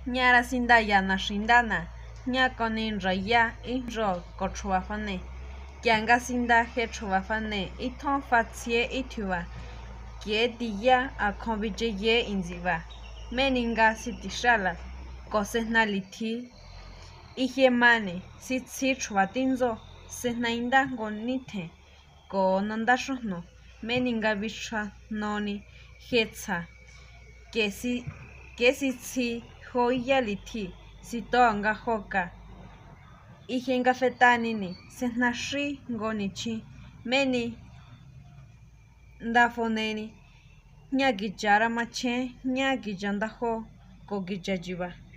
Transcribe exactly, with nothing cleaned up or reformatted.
ñara sindaya naxindana ña konin raya inro kochua fane kianga sinda je chua fane ithon fatsie ithuba kie tiya akon bicheye inziba meninga sitixala kosejna lithi ije mane sitsi chua tinzo sejnainda ngo nithen ko nanda xujno meninga bichua noni jetsa kesi kesi tsi joya lithi sitonga joka ijenga fetanini sejnaxi ngo nichi meni ndafoneni ña kichara machen ña kichandajo ko kichachiba.